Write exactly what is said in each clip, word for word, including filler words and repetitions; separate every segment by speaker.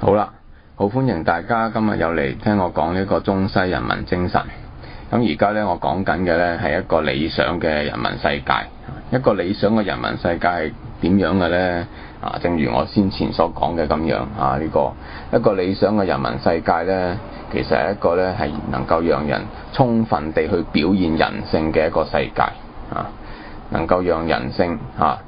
Speaker 1: 好啦，好歡迎大家今日又嚟聽我講呢個中西人民精神。咁而家呢，我講緊嘅呢係一個理想嘅人民世界。一個理想嘅人民世界係點樣嘅呢？啊，正如我先前所講嘅咁樣啊，呢個一個理想嘅人民世界呢，其實係一個呢係能夠讓人充分地去表現人性嘅一個世界啊，能夠讓人性啊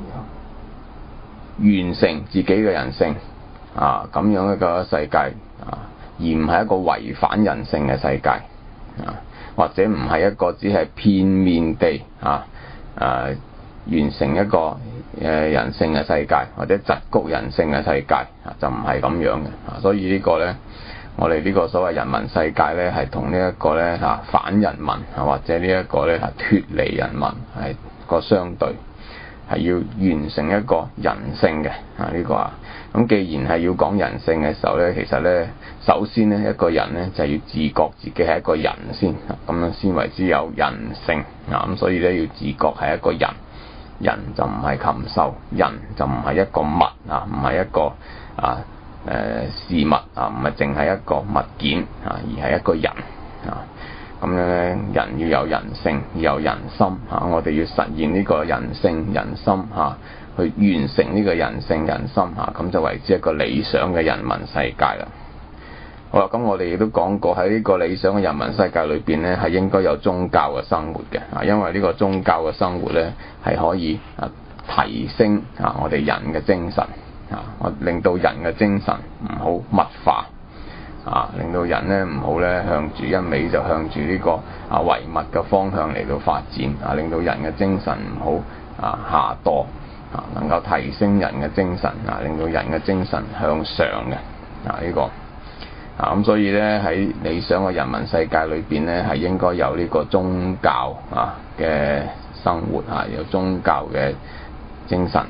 Speaker 1: 完成自己嘅人性啊，咁樣一個世界啊，而唔係一個違反人性嘅世界啊，或者唔係一個只係片面地啊啊完成一個誒人性嘅世界，或者桎梏人性嘅世界啊，就唔係咁樣嘅啊。所以呢個呢，我哋呢個所謂人民世界呢，係同呢一個呢嚇反人民啊，或者呢一個呢係脫離人民係個相對，係要完成一個人性嘅啊呢個啊。咁既然係要講人性嘅時候呢，其實呢，首先呢，一個人呢就要自覺自己係一個人先，咁樣先為之有人性啊。咁所以呢，要自覺係一個人。人就唔係禽獸，人就唔係一個物啊，唔係一個啊誒、呃、事物啊，唔係淨係一個物件啊，而係一個人啊。咁樣咧，人要有人性，要有人心啊。我哋要實現呢個人性人心啊，去完成呢個人性人心啊，咁就為之一個理想嘅人民世界啦。好啦，咁我哋亦都講過喺呢個理想嘅人民世界裏邊呢，係應該有宗教嘅生活嘅啊，因為呢個宗教嘅生活呢，係可以啊提升啊我哋人嘅精神啊，我令到人嘅精神唔好物化啊，令到人呢唔好呢向住一味就向住呢個啊唯物嘅方向嚟到發展啊，令到人嘅精神唔好啊下墮啊，能夠提升人嘅精神啊，令到人嘅精神向上嘅啊呢個。啊咁所以咧，喺理想嘅人民世界裏邊咧，係應該有呢個宗教啊嘅生活啊，有宗教嘅精神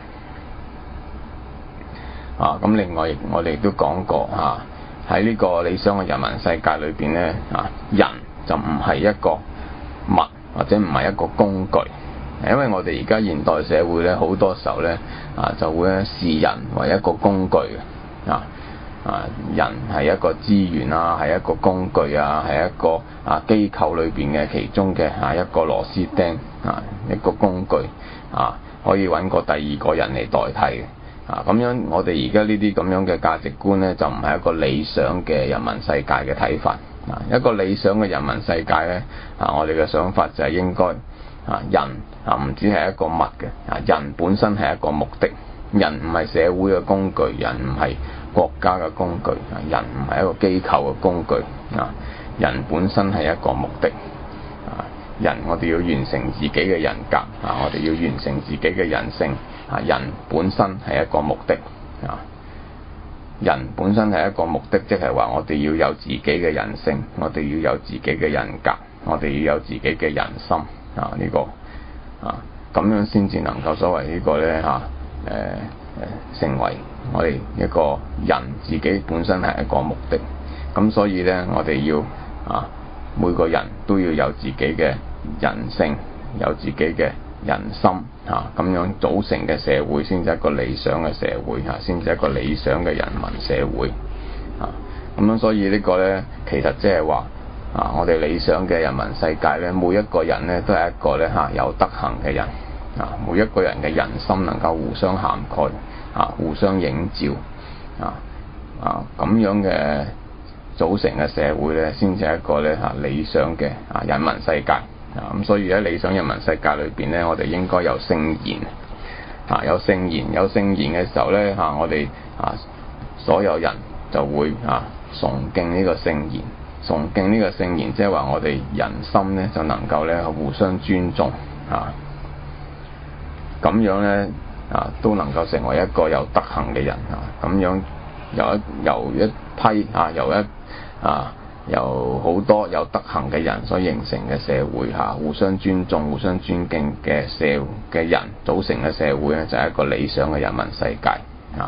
Speaker 1: 啊。咁另外我哋都講過啊，喺呢個理想嘅人民世界裏邊咧啊，人就唔係一個物或者唔係一個工具，因為我哋而家現代社會咧，好多時候咧啊就會咧視人為一個工具嘅啊。啊，人係一個資源啊，係一個工具啊，係一個啊機構裏邊嘅其中嘅啊一個螺絲釘啊，一個工具啊，可以揾個第二個人嚟代替嘅啊。咁樣我哋而家呢啲咁樣嘅價值觀呢，就唔係一個理想嘅人民世界嘅睇法啊。一個理想嘅人民世界呢，啊，我哋嘅想法就係應該啊人啊唔止係一個物嘅啊，人本身係一個目的，人唔係社會嘅工具，人唔係國家嘅工具啊，人唔係一個機構嘅工具啊，人本身係一個目的啊，人我哋要完成自己嘅人格啊，我哋要完成自己嘅人性啊，人本身係一個目的啊，人本身係一個目的，即係話我哋要有自己嘅人性，我哋要有自己嘅人格，我哋要有自己嘅人心啊，呢個啊咁樣先至能夠所謂呢個呢。嚇、啊、誒。呃成為我哋一個人自己本身係一個目的，咁所以呢，我哋要啊每個人都要有自己嘅人性，有自己嘅人心嚇，咁樣組成嘅社會先至係一個理想嘅社會嚇，先至係一個理想嘅人民社會啊。咁樣所以呢個呢，其實即係話啊，我哋理想嘅人民世界呢，每一個人呢都係一個呢嚇有德行嘅人。啊！每一個人嘅人心能夠互相涵蓋，啊，互相映照，啊啊咁樣嘅組成嘅社會咧，先至係一個咧嚇理想嘅啊人民世界。啊咁，所以喺理想人民世界裏邊咧，我哋應該有聖言，啊有聖言，有聖言嘅時候咧嚇，我哋啊所有人就會啊崇敬呢個聖言，崇敬呢個聖言，即係話我哋人心咧就能夠咧互相尊重，啊。咁樣呢，啊，都能夠成為一個有德行嘅人啊！咁樣由一由一批啊，由一啊，由好多有德行嘅人所形成嘅社會嚇、啊，互相尊重、互相尊敬嘅社嘅人組成嘅社會呢，就係、是、一個理想嘅人民世界啊！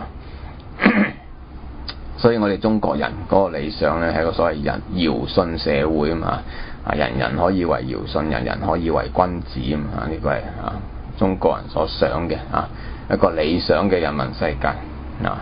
Speaker 1: 所以我哋中國人嗰個理想呢，係一個所謂人堯舜社會啊嘛，啊，人人可以為堯舜，人人可以為君子啊嘛，呢、這個係啊。中國人所想嘅啊一個理想嘅人民世界啊，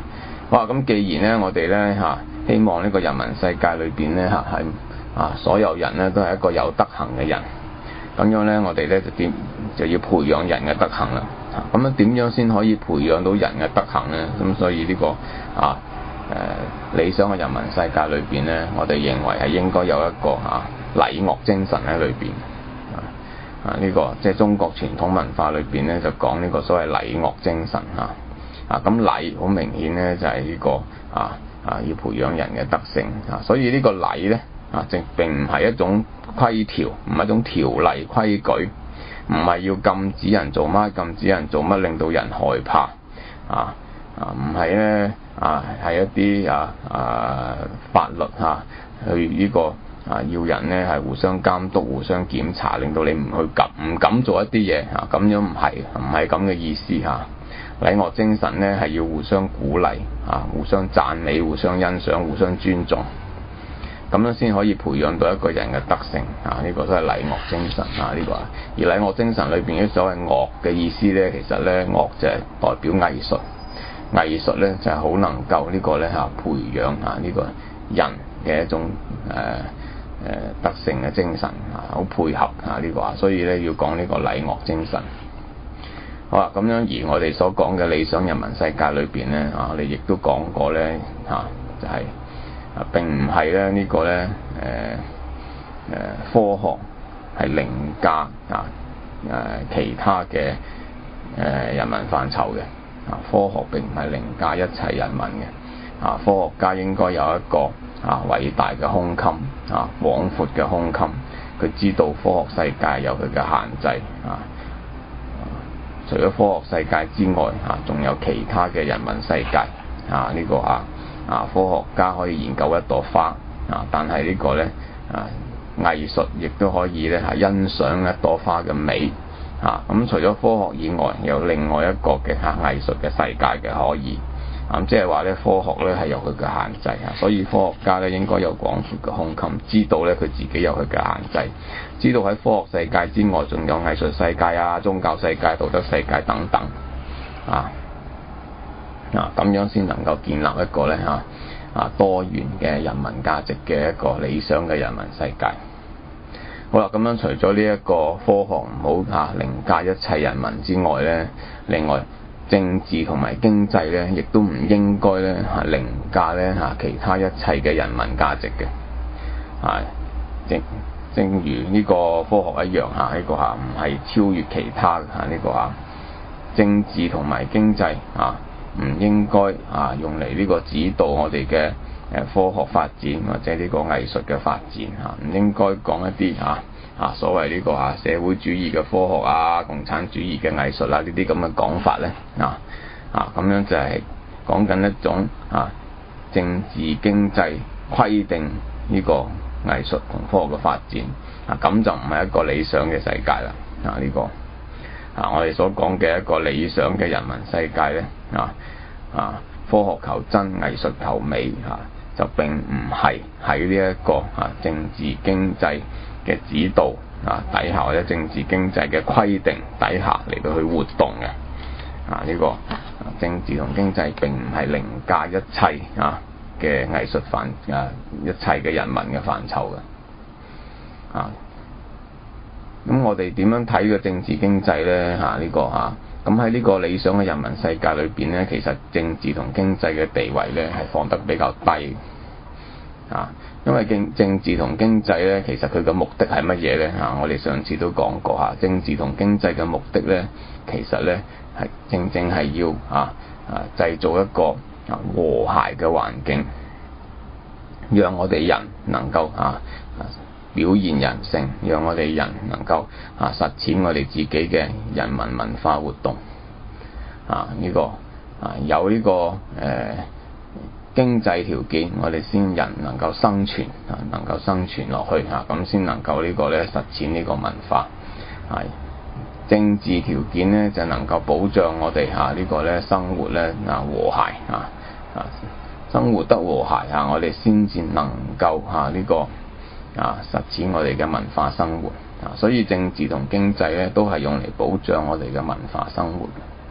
Speaker 1: 好啊，咁既然咧我哋咧嚇希望呢個人民世界裏邊咧嚇係啊所有人咧都係一個有德行嘅人，咁樣咧我哋咧就點就要培養人嘅德行啦。咁樣點樣先可以培養到人嘅德行咧？咁所以呢、這個啊誒、呃、理想嘅人民世界裏邊咧，我哋認為係應該有一個啊禮樂精神喺裏邊。啊！呢、這個即係中國傳統文化裏邊咧，就講呢個所謂禮樂精神嚇。啊咁禮好明顯咧，就係、是、呢、這個啊啊要培養人嘅德性啊。所以呢個禮咧啊，正並唔係一種規條，唔係一種條例規矩，唔係要禁止人做乜，禁止人做乜，令到人害怕啊啊！唔係咧啊，係一啲啊啊法律嚇、啊、去呢、這個。啊！要人咧係互相監督、互相檢查，令到你唔去敢唔敢做一啲嘢嚇，咁樣唔係唔係咁嘅意思嚇。禮樂精神咧係要互相鼓勵啊，互相讚美、互相欣賞、互相尊重，咁樣先可以培養到一個人嘅德性啊！呢、這個都係禮樂精神啊！呢、這個而禮樂精神裏邊啲所謂樂嘅意思咧，其實咧樂就係代表藝術，藝術咧就係、是、好能夠呢個咧嚇培養啊呢個人嘅一種誒。呃誒德性嘅精神啊，好配合啊呢個啊，所以咧要講呢個禮樂精神。好啦，咁樣而我哋所講嘅理想人民世界裏邊咧啊，我哋亦都講過咧嚇，就係啊並唔係咧呢個咧誒誒科學係凌駕啊誒其他嘅誒人民範疇嘅啊，科學並唔係凌駕一切人民嘅啊，科學家應該有一個啊！偉大嘅胸襟啊，廣闊嘅胸襟，佢知道科學世界有佢嘅限制啊。除咗科學世界之外，啊，仲有其他嘅人民世界啊。呢、這個啊啊，科學家可以研究一朵花啊，但係呢個咧啊，藝術亦都可以咧係欣賞一朵花嘅美啊。咁除咗科學以外，有另外一個嘅嚇藝術嘅世界嘅可以。咁即係話咧，科學咧係有佢嘅限制啊，所以科學家咧應該有廣闊嘅胸襟，知道咧佢自己有佢嘅限制，知道喺科學世界之外，仲有藝術世界啊、宗教世界、道德世界等等啊啊，咁樣先能夠建立一個咧嚇啊多元嘅人民價值嘅一個理想嘅人民世界。好啦，咁樣除咗呢一個科學唔好嚇凌駕一切人民之外咧，另外，政治同埋經濟咧，亦都唔應該咧嚇凌駕咧嚇其他一切嘅人民價值嘅，係正正如呢個科學一樣嚇，呢個嚇唔係超越其他嚇呢個嚇政治同埋經濟嚇唔應該嚇用嚟呢個指導我哋嘅誒科學發展或者呢個藝術嘅發展嚇，唔應該講一啲嚇。啊，所謂呢個啊社會主義嘅科學啊、共產主義嘅藝術啊，呢啲咁嘅講法咧，啊啊咁樣就係講緊一種啊政治經濟規定呢個藝術同科學嘅發展，啊咁就唔係一個理想嘅世界啦。啊呢個啊我哋所講嘅一個理想嘅人民世界咧，啊啊科學求真、藝術求美，啊就並唔係喺呢一個啊政治經濟嘅指導啊底下，或者政治經濟嘅規定底下嚟到去活動嘅啊呢、這個、啊、政治同經濟並唔係凌駕一切啊嘅藝術範啊一切嘅人民嘅範疇嘅啊。咁我哋點樣睇個政治經濟咧？嚇、啊、呢、這個嚇咁喺呢個理想嘅人民世界裏邊咧，其實政治同經濟嘅地位咧係放得比較低啊。因為政政治同經濟咧，其實佢嘅目的係乜嘢咧？嚇，我哋上次都講過嚇，政治同經濟嘅目的咧，其實咧係正正係要啊啊製造一個啊和諧嘅環境，讓我哋人能夠啊表現人性，讓我哋人能夠啊實踐我哋自己嘅人民文化活動啊呢、這個啊有呢、這個誒。呃經濟條件，我哋先人能夠生存啊，能夠生存落去嚇，咁先能夠呢個咧實踐呢個文化。係政治條件咧，就能夠保障我哋嚇呢個咧生活咧啊和諧啊啊，生活得和諧嚇，我哋先至能夠嚇呢個啊實踐我哋嘅文化生活啊。所以政治同經濟咧都係用嚟保障我哋嘅文化生活。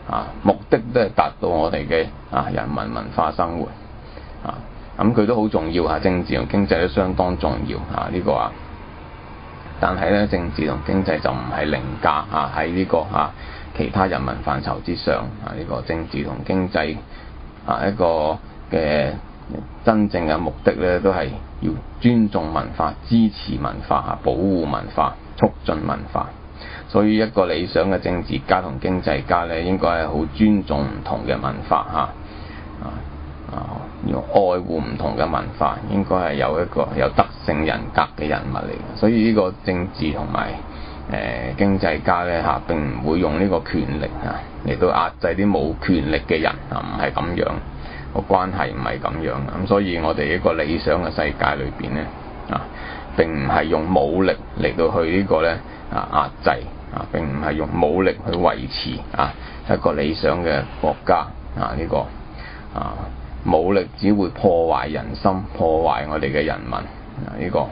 Speaker 1: 啊，目的都係達到我哋嘅啊人民文化生活啊，咁佢都好重要嚇，政治同經濟都相當重要嚇呢個啊。但係咧，政治同經濟就唔係凌駕啊喺呢個啊其他人民範疇之上啊。呢個政治同經濟啊一個嘅真正嘅目的咧，都係要尊重文化、支持文化嚇、保護文化、促進文化。所以一個理想嘅政治家同經濟家咧，應該係好尊重唔同嘅文化嚇啊啊，要愛護唔同嘅文化，應該係有一個有德性人格嘅人物嚟嘅。所以呢個政治同埋誒經濟家咧嚇，並唔會用呢個權力嚇嚟到壓制啲冇權力嘅人啊，唔係咁樣，個關係唔係咁樣。咁所以我哋一個理想嘅世界裏邊咧啊，並唔係用武力嚟到去呢個咧啊壓制啊，並唔係用武力去維持啊一個理想嘅國家啊呢個啊。武力只會破壞人心，破壞我哋嘅人民啊！呢個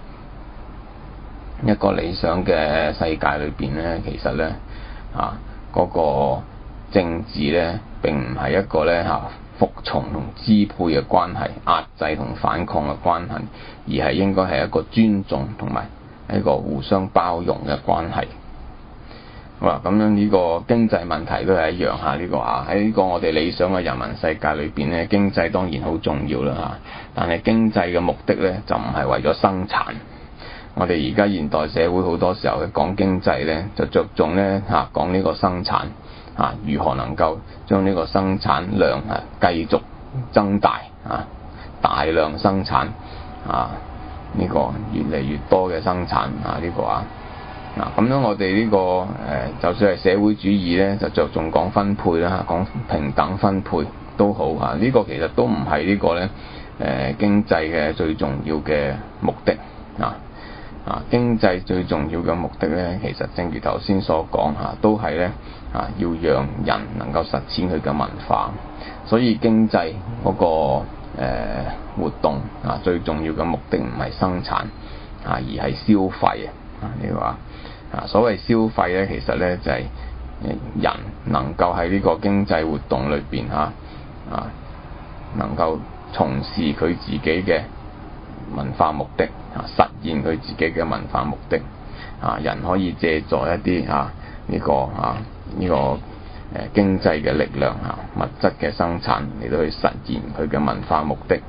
Speaker 1: 一個理想嘅世界裏邊咧，其實咧啊嗰個政治咧並唔係一個咧嚇服從同支配嘅關係，壓制同反抗嘅關係，而係應該係一個尊重同埋一個互相包容嘅關係。好啦，咁樣呢個經濟問題都係一樣嚇，呢個啊喺呢個我哋理想嘅人民世界裏邊咧，經濟當然好重要啦嚇，但係經濟嘅目的咧就唔係為咗生產。我哋而家現代社會好多時候講經濟咧，就着重咧嚇講呢個生產啊，如何能夠將呢個生產量啊繼續增大啊，大量生產啊，呢個越嚟越多嘅生產啊，呢個啊。嗱，咁樣我哋呢個誒，就算係社會主義咧，就着重講分配啦，講平等分配都好嚇。呢個其實都唔係呢個咧誒經濟嘅最重要嘅目的啊啊！經濟最重要嘅目的咧，其實正如頭先所講嚇，都係咧啊，要讓人能夠實踐佢嘅文化。所以經濟嗰個誒活動啊，最重要嘅目的唔係生產啊，而係消費啊！你話啊，所謂消費咧，其實咧就係人能夠喺呢個經濟活動裏邊嚇啊，能夠從事佢自己嘅文化目的啊，實現佢自己嘅文化目的啊，人可以借助一啲啊呢個啊呢個誒經濟嘅力量嚇，物質嘅生產嚟到去實現佢嘅文化目的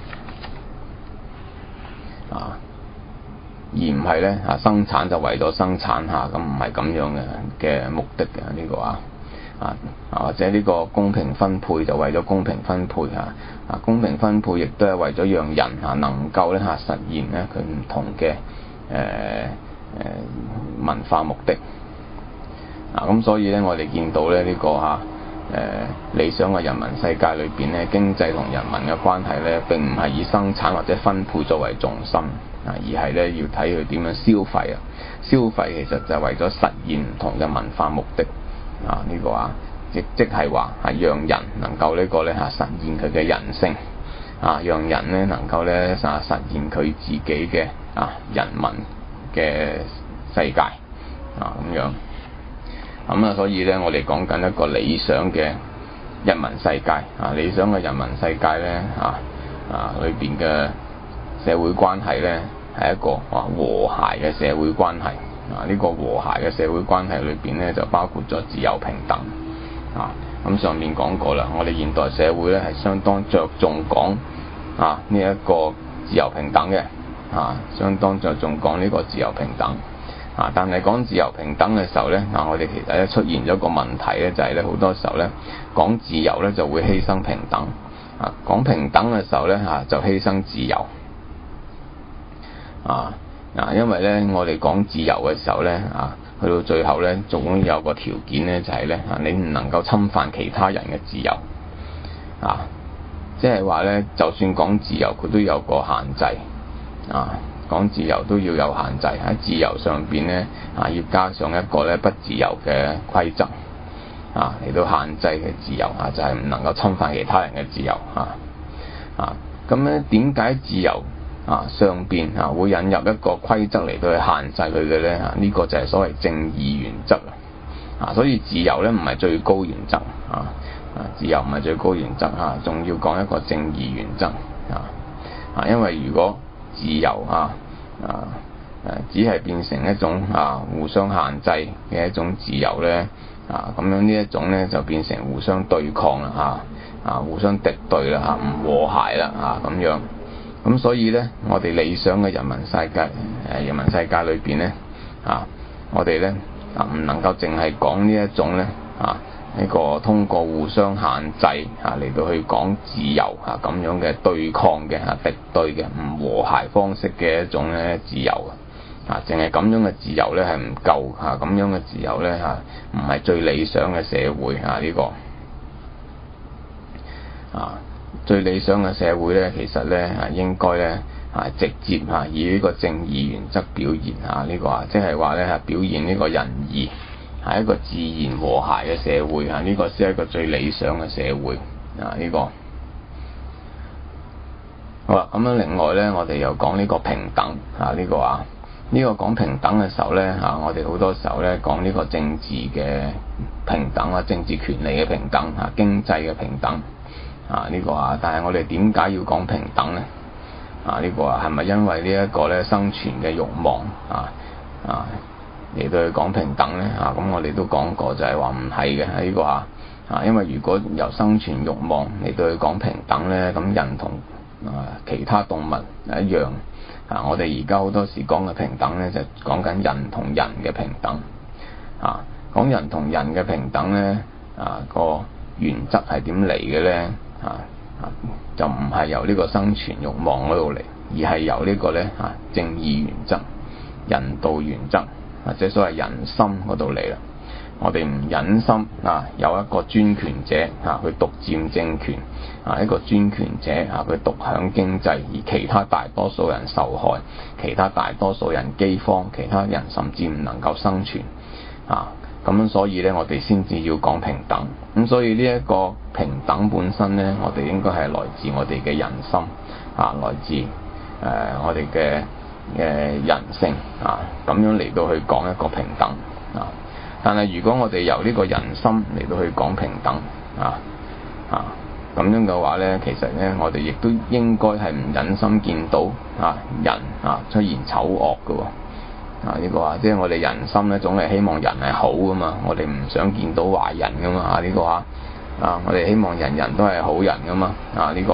Speaker 1: 啊。而唔係咧嚇生產就為咗生產嚇，咁唔係咁樣嘅嘅目的嘅呢個啊啊或者呢個公平分配就為咗公平分配嚇啊，公平分配亦都係為咗讓人嚇能夠咧嚇實現咧佢唔同嘅誒誒文化目的啊，咁所以咧我哋見到咧呢個嚇誒理想嘅人民世界裏邊咧，經濟同人民嘅關係咧並唔係以生產或者分配作為重心。啊，而係咧要睇佢點樣消費啊！消費其實就係為咗實現唔同嘅文化目的啊！呢、這個啊，亦即係話係讓人能夠呢個咧嚇實現佢嘅人性啊，讓人咧能夠咧啊實現佢自己嘅啊人民嘅世界啊咁樣。咁啊，所以咧我哋講緊一個理想嘅人民世界啊，理想嘅人民世界咧啊啊裏邊嘅社會關係咧。係一個啊和諧嘅社會關係啊！呢、這個和諧嘅社會關係裏邊咧，就包括咗自由平等啊！咁上面講過啦，我哋現代社會咧係相當着重講啊呢一、這個自由平等嘅啊，相當着重講呢個自由平等啊！但係講自由平等嘅時候咧，啊我哋其實咧出現咗個問題咧，就係咧好多時候咧講自由咧就會犧牲平等啊，講平等嘅時候咧嚇就犧牲自由。啊嗱，因為咧，我哋講自由嘅時候咧，啊，去到最後咧，總有個條件咧，就係咧，啊，你唔能夠侵犯其他人嘅自由，啊，即係話咧，就算講自由，佢都有個限制，啊，講自由都要有限制，喺自由上邊咧，啊，要加上一個咧不自由嘅規則，啊，嚟到限制嘅自由，啊，就係唔能夠侵犯其他人嘅自由，啊，啊，咁咧點解自由？啊，上邊啊會引入一個規則嚟到去限制佢嘅咧，啊呢、這個就係所謂正義原則啊，所以自由咧唔係最高原則啊，啊自由唔係最高原則啊，仲要講一個正義原則啊，啊因為如果自由啊啊誒只係變成一種啊互相限制嘅一種自由咧啊，咁樣呢一種咧就變成互相對抗啦嚇，啊互相敵對啦嚇，唔和諧啦嚇咁樣，咁所以咧我哋理想嘅人民世界誒人民世界裏邊咧啊，我哋咧啊唔能夠淨係講呢一種咧啊呢個通過互相限制啊嚟到去講自由啊咁樣嘅對抗嘅啊敵對嘅唔和諧方式嘅一種咧自由啊，淨係咁樣嘅自由咧係唔夠嚇，咁樣嘅自由咧嚇唔係最理想嘅社會嚇呢個啊，最理想嘅社會咧其實咧係應該咧係直接嚇以呢個正義原則表現嚇呢個啊，即係話咧係表現呢個仁義係一個自然和諧嘅社會嚇，呢個先係一個最理想嘅社會啊呢個。好啦，咁樣另外咧我哋又講呢個平等嚇呢個啊。呢個講平等嘅時候呢，嚇，我哋好多時候呢講呢個政治嘅平等啊，政治權利嘅平等啊，經濟嘅平等啊，呢個啊，但係我哋點解要講平等呢？啊，呢個啊係咪因為呢一個呢生存嘅慾望啊啊嚟到去講平等呢？啊，咁我哋都講過就係話唔係嘅，呢個啊啊，因為如果由生存慾望嚟到去講平等呢，咁人同啊其他動物一樣。啊！我哋而家好多時講嘅平等咧，就講緊人同人嘅平等。啊，講人同人嘅平等咧，啊個原則係點嚟嘅咧？啊啊，就唔係由呢個生存慾望嗰度嚟，而係由呢個咧啊正義原則、人道原則或者所謂人心嗰度嚟啦。我哋唔忍心啊有一個專權者啊去獨佔政權啊，一個專權者啊去獨享經濟，而其他大多數人受害，其他大多數人饑荒，其他人甚至唔能夠生存啊。咁樣所以咧，我哋先至要講平等。咁所以呢一個平等本身咧，我哋應該係來自我哋嘅人心啊，來自誒、呃、我哋嘅嘅人性啊，咁樣嚟到去講一個平等啊。但係如果我哋由呢個人心嚟到去講平等啊啊咁樣嘅話咧，其實咧我哋亦都應該係唔忍心見到啊人啊出現醜惡嘅喎啊，呢個啊，即係我哋人心咧總係希望人係好噶嘛，我哋唔想見到壞人噶嘛啊，呢個啊啊我哋希望人人都係好人噶嘛啊，呢個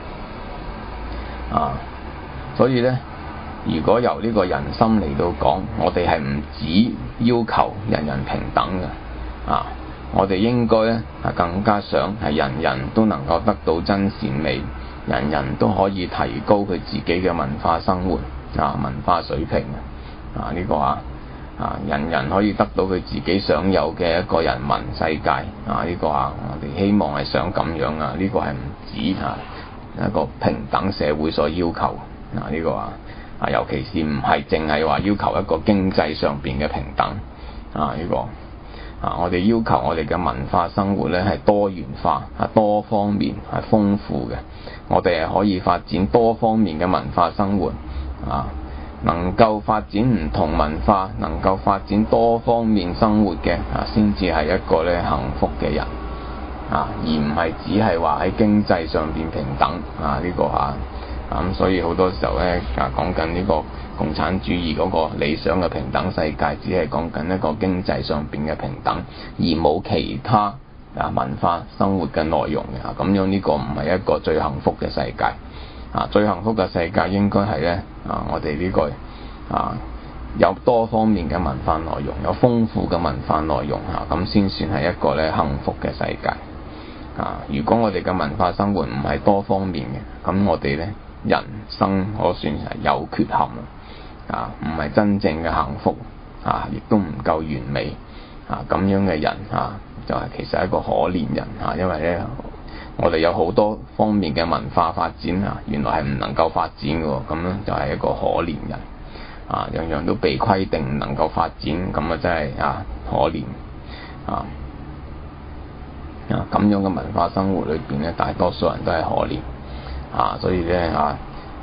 Speaker 1: 啊，所以咧。如果由呢個人心嚟到講，我哋係唔止要求人人平等嘅啊，我哋應該咧係更加想係人人都能夠得到真善美，人人都可以提高佢自己嘅文化生活啊，文化水平啊，呢個啊啊人人可以得到佢自己想有嘅一個人民世界啊，呢個啊我哋希望係想咁樣啊，呢個係唔止啊一個平等社會所要求啊，呢個啊。啊，尤其是唔係淨係話要求一個經濟上邊嘅平等啊，呢個啊，我哋要求我哋嘅文化生活咧係多元化、啊多方面、係豐富嘅。我哋係可以發展多方面嘅文化生活啊，能夠發展唔同文化，能夠發展多方面生活嘅啊，先至係一個咧幸福嘅人啊，而唔係只係話喺經濟上邊平等啊，呢個嚇。咁、嗯、所以好多時候咧，啊講緊呢個共產主義嗰個理想嘅平等世界，只係講緊一個經濟上邊嘅平等，而冇其他啊文化生活嘅內容嘅。咁樣呢個唔係一個最幸福嘅世界。啊，最幸福嘅世界應該係咧啊，我哋呢、呢個啊有多方面嘅文化內容，有豐富嘅文化內容嚇，咁、啊、先算係一個咧幸福嘅世界。啊，如果我哋嘅文化生活唔係多方面嘅，咁我哋咧。人生可算係有缺陷啊，唔係真正嘅幸福啊，亦都唔夠完美啊，咁樣嘅人啊，就係、是、其實係一個可憐人啊，因為咧，我哋有好多方面嘅文化發展啊，原來係唔能夠發展嘅喎，咁樣就係一個可憐人啊，樣樣都被規定唔能夠發展，咁啊真係啊可憐啊啊咁樣嘅文化生活裏邊咧，大多數人都係可憐。啊，所以咧啊，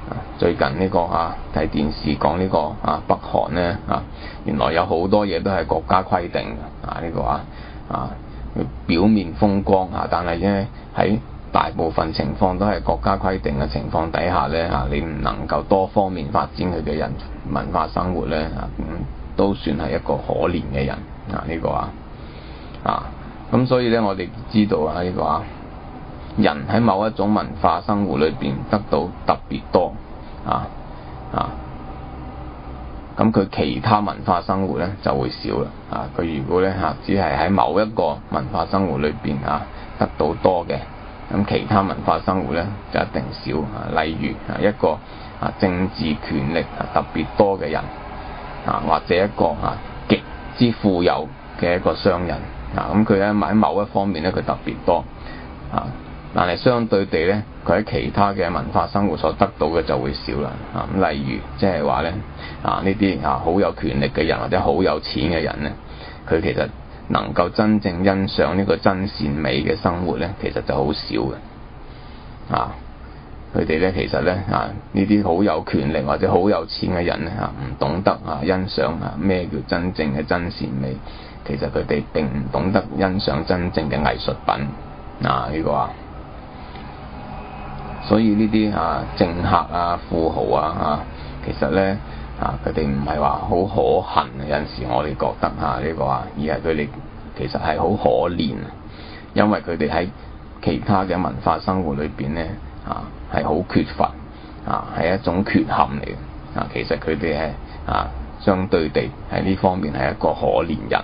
Speaker 1: 最近呢個啊睇電視講呢個啊北韓呢，啊，原來有好多嘢都係國家規定嘅啊，呢個啊啊表面風光啊，但係咧喺大部分情況都係國家規定嘅情況底下咧啊，你唔能夠多方面發展佢嘅人文化生活咧啊，咁都算係一個可憐嘅人啊，呢個啊啊咁所以咧我哋知道啊呢個啊人喺某一種文化生活裏邊得到特別多啊啊，咁佢其他文化生活咧就會少啦啊！佢如果咧嚇只係喺某一個文化生活裏邊啊得到多嘅，咁其他文化生活咧就一定少啊。例如啊一個啊政治權力啊特別多嘅人啊，或者一個啊極之富有嘅一個商人啊，咁佢咧喺某一方面咧佢特別多啊。但係相對地咧，佢喺其他嘅文化生活所得到嘅就會少啦。啊，咁例如即係話咧，啊呢啲啊好有權力嘅人或者好有錢嘅人咧，佢其實能夠真正欣賞呢個真善美嘅生活咧，其實就好少嘅。啊，佢哋咧其實咧啊呢啲好有權力或者好有錢嘅人咧啊，唔懂得啊欣賞啊咩叫真正嘅真善美。其實佢哋並唔懂得欣賞真正嘅藝術品。啊，呢個啊。所以呢啲啊政客啊富豪啊嚇、啊，其實咧啊佢哋唔係話好可恨，有陣時我哋覺得嚇呢、啊這個啊，而係佢哋其實係好可憐，因為佢哋喺其他嘅文化生活裏邊咧啊係好缺乏啊，係一種缺陷嚟嘅啊。其實佢哋係啊相對地喺呢方面係一個可憐人。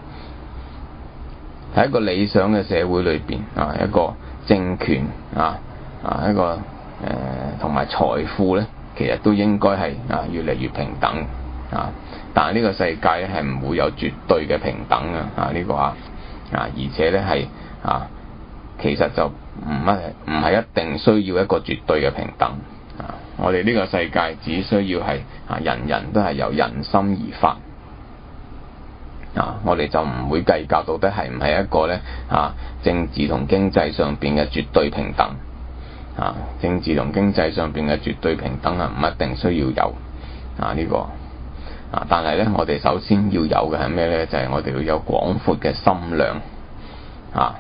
Speaker 1: 喺一個理想嘅社會裏邊啊，一個政權啊。啊，一個誒同埋財富咧，其實都應該係啊越嚟越平等啊。但係呢個世界咧係唔會有絕對嘅平等嘅啊。呢、這個啊啊，而且咧係啊，其實就唔係唔係一定需要一個絕對嘅平等啊。我哋呢個世界只需要係啊，人人都係由人心而發啊。我哋就唔會計較到底係唔係一個咧啊政治同經濟上邊嘅絕對平等。啊，政治同經濟上邊嘅絕對平等啊，唔一定需要有啊呢、這個啊，但係咧，我哋首先要有嘅係咩咧？就係、是、我哋要有廣闊嘅心量啊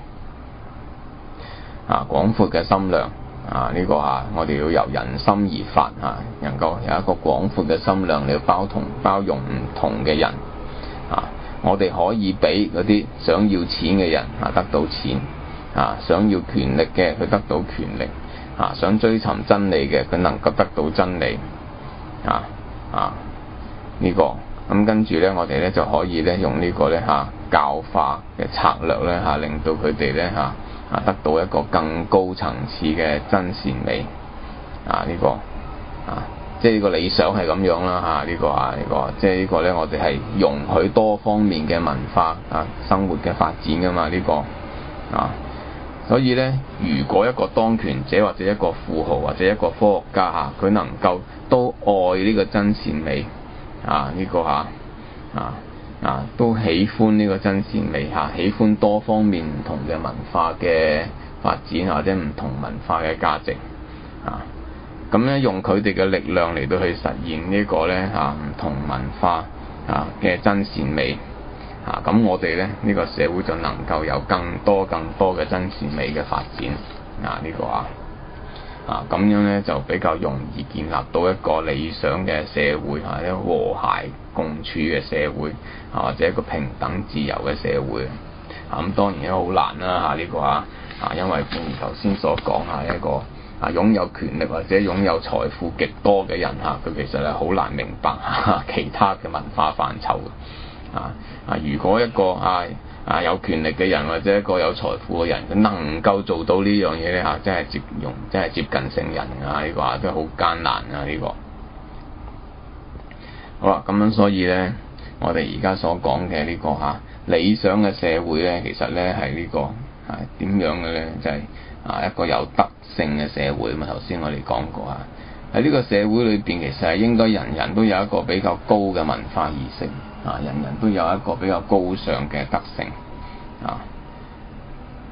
Speaker 1: 啊，廣闊嘅心量啊，呢、這個啊，我哋要由人心而發啊，能夠有一個廣闊嘅心量嚟包同包容唔同嘅人啊，我哋可以俾嗰啲想要錢嘅人啊得到錢啊，想要權力嘅佢得到權力。啊！想追尋真理嘅，佢能夠得到真理啊啊！呢、這個咁跟住咧，我哋咧就可以咧用個呢個咧嚇教化嘅策略咧嚇、啊，令到佢哋咧嚇啊得到一個更高層次嘅真善美啊！呢、這個啊，即係呢個理想係咁樣啦嚇，呢、啊這個啊呢、這個，即係呢個咧，我哋係容許多方面嘅文化啊生活嘅發展噶嘛，呢、這個啊。所以咧，如果一個當權者或者一個富豪或者一個科學家嚇，佢能夠都愛呢個真善美啊，呢、這個嚇啊啊都喜歡呢個真善美嚇、啊，喜歡多方面唔同嘅文化嘅發展或者唔同文化嘅價值啊，咁咧用佢哋嘅力量嚟到去實現個呢個咧嚇唔同文化啊嘅真善美。啊，咁我哋咧呢、呢個社會就能夠有更多更多嘅真善美嘅發展啊！呢、呢個啊啊咁樣咧就比較容易建立到一個理想嘅社會啊，一個和諧共處嘅社會啊，或者一個平等自由嘅社會啊。咁當然都好難啦嚇，呢、呢個啊啊，因為正如頭先所講啊，一個啊擁有權力或者擁有財富極多嘅人嚇，佢、啊、其實係好難明白嚇、啊、其他嘅文化範疇啊啊！如果一個啊啊有權力嘅人或者一個有財富嘅人，佢能夠做到呢樣嘢咧嚇，真係接用，真係接近聖人啊！呢、這個啊真係好艱難啊！呢、這個好啦，咁樣所以咧，我哋而家所講嘅呢個嚇、啊、理想嘅社會咧，其實咧係呢個係點樣嘅咧？就係、是、啊一個有德性嘅社會啊嘛。頭先我哋講過啊，喺呢個社會裏邊，其實係應該人人都有一個比較高嘅文化意識。啊！人人都有一個比較高尚嘅德性，啊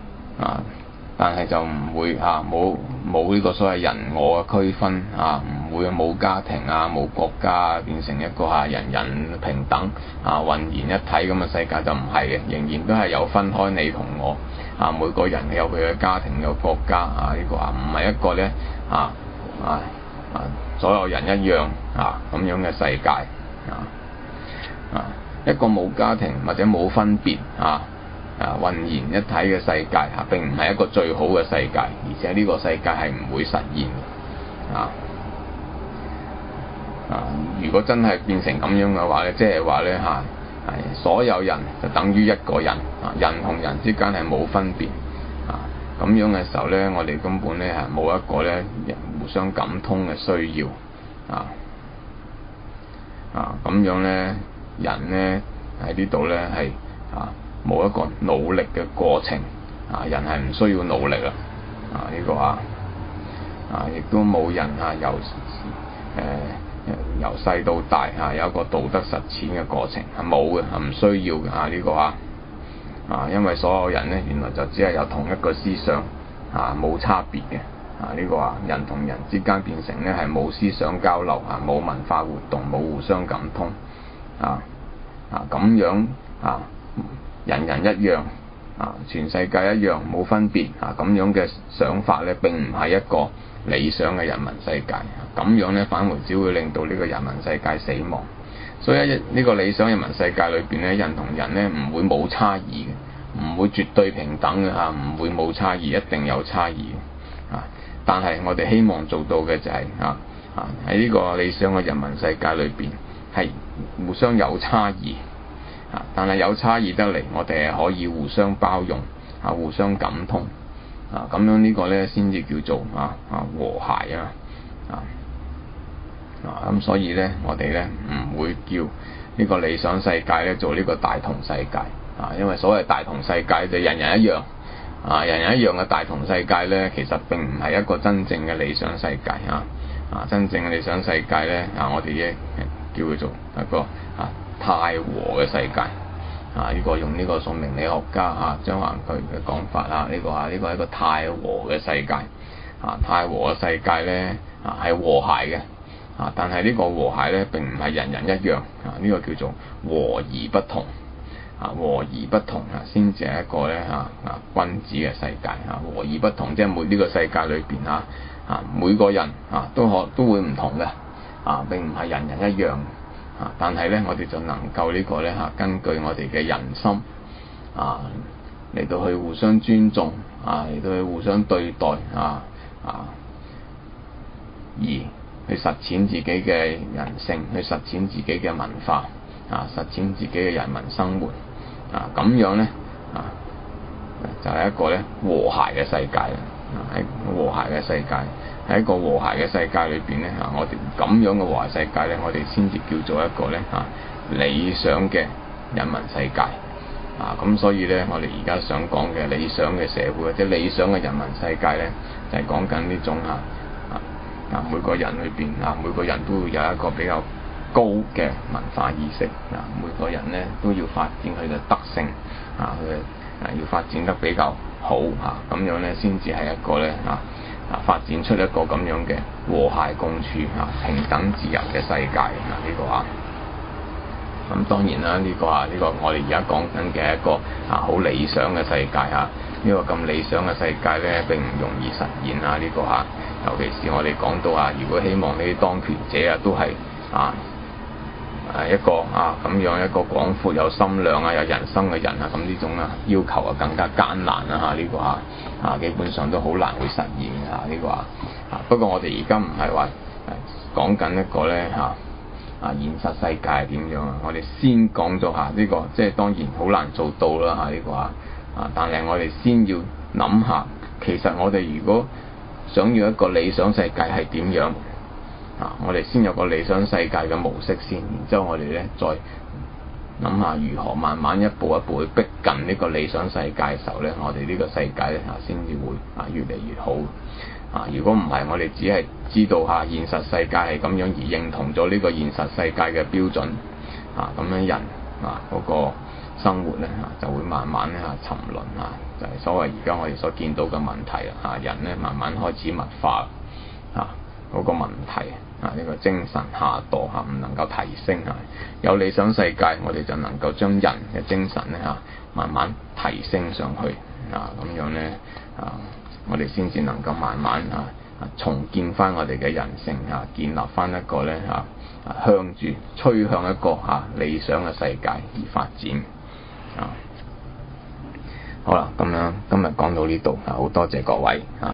Speaker 1: 啊！但係就唔會啊冇冇呢個所謂人我嘅區分啊，唔會冇家庭啊，冇國家啊，變成一個嚇人人平等啊渾然一體咁嘅世界，就唔係嘅，仍然都係有分開你同我啊，每個人有佢嘅家庭有國家啊，呢個啊唔係一個咧啊啊啊所有人一樣啊咁樣嘅世界啊啊一個冇家庭或者冇分別啊啊渾然一體嘅世界嚇、啊、並唔係一個最好嘅世界，而且呢個世界係唔會實現嘅啊啊！如果真係變成咁樣嘅話咧，即係話咧嚇係所有人就等於一個人啊，人同人之間係冇分別啊，咁樣嘅時候咧，我哋根本咧係冇一個咧互相感通嘅需要啊啊！咁樣咧人咧喺呢度咧係啊冇一個努力嘅過程啊，人係唔需要努力啊啊呢、這個啊啊亦都冇人啊由誒。呃由細到大嚇有一個道德實踐嘅過程係冇嘅，係唔需要嘅嚇呢個啊啊，因為所有人咧原來就只係有同一個思想啊，冇差別嘅啊呢個啊人同人之間變成咧係冇思想交流啊，冇文化活動，冇互相感通啊啊咁樣啊，人人一樣啊，全世界一樣冇分別啊，咁樣嘅想法咧並唔係一個理想嘅人民世界，咁樣咧反而只會令到呢個人民世界死亡。所以喺呢個理想人民世界裏邊咧，人同人咧唔會冇差異嘅，唔會絕對平等嘅嚇，唔會冇差異，一定有差異嘅啊。但係我哋希望做到嘅就係啊啊喺呢個理想嘅人民世界裏邊係互相有差異啊，但係有差異得嚟，我哋係可以互相包容啊，互相感通。啊，咁樣呢個咧先至叫做啊啊和諧啊啊啊咁，所以咧我哋咧唔會叫呢個理想世界咧做呢個大同世界啊，因為所謂大同世界就人人一樣啊，人人一樣嘅大同世界咧，其實並唔係一個真正嘅理想世界啊啊！真正嘅理想世界咧啊，我哋咧叫佢做一個啊太和嘅世界。啊！呢、這個用呢個宋明理學家啊張橫渠嘅講法啊，呢、這個啊呢、這個係一個太和嘅世界啊，太和嘅世界咧啊係和諧嘅啊，但係呢個和諧咧並唔係人人一樣啊，呢、這個叫做和而不同啊，和而不同啊先至係一個咧啊啊君子嘅世界啊，和而不同即係每呢個世界裏邊啊啊每個人啊都可都會唔同嘅啊，並唔係人人一樣。啊！但係咧，我哋就能夠呢個咧嚇，根據我哋嘅人心啊，嚟到去互相尊重啊，嚟到去互相對待啊啊，而去實踐自己嘅人性，去實踐自己嘅文化啊，實踐自己嘅人民生活啊，咁樣咧啊，就係、是、一個咧和諧嘅世界啦！喺、啊、和諧嘅世界。喺一個和諧嘅世界裏邊咧嚇，我哋咁樣嘅和諧世界咧，我哋先至叫做一個咧嚇理想嘅人民世界啊！咁所以咧，我哋而家想講嘅理想嘅社會或者理想嘅人民世界咧，就係講緊呢種嚇啊啊每個人裏邊啊，每個人都會有一個比較高嘅文化意識啊，每個人咧都要發展佢嘅德性啊，佢啊要發展得比較好嚇，咁樣咧先至係一個咧嚇。啊！發展出一個咁樣嘅和諧共處、啊平等自由嘅世界啊！呢、這個啊，咁當然啦，呢、這個啊，呢、這個我哋而家講緊嘅一個啊好理想嘅世界啊，呢、這個咁理想嘅世界咧並唔容易實現啊！呢、這個啊，尤其是我哋講到啊，如果希望呢啲當權者啊都係啊誒一個啊咁樣一個廣闊有心量啊有人生嘅人啊，咁呢種啊要求啊更加艱難啊！嚇、這、呢個啊啊基本上都好難會實現啊！呢、這個啊啊不過我哋而家唔係話誒講緊一個咧嚇啊現實世界係點樣啊？我哋先講咗下呢個，即係當然好難做到啦嚇呢個啊啊！但係我哋先要諗下，其實我哋如果想要一個理想世界係點樣？啊！我哋先有個理想世界嘅模式先，然之後我哋咧再諗下如何慢慢一步一步去逼近呢個理想世界嘅時候咧，我哋呢個世界咧嚇先至會啊越嚟越好啊！如果唔係，我哋只係知道下現實世界係咁樣而認同咗呢個現實世界嘅標準啊，咁樣人啊嗰個生活咧嚇就會慢慢咧嚇沉淪啊，就係所謂而家我哋所見到嘅問題啦嚇，人咧慢慢開始物化啊。 嗰個問題啊，呢個精神下墮嚇，唔能夠提升嚇。有理想世界，我哋就能夠將人嘅精神咧嚇慢慢提升上去啊，咁樣咧啊，我哋先至能夠慢慢嚇重建翻我哋嘅人性嚇，建立翻一個咧嚇向住趨向一個嚇理想嘅世界而發展啊。好啦，咁樣今日講到呢度啊，好多謝各位啊。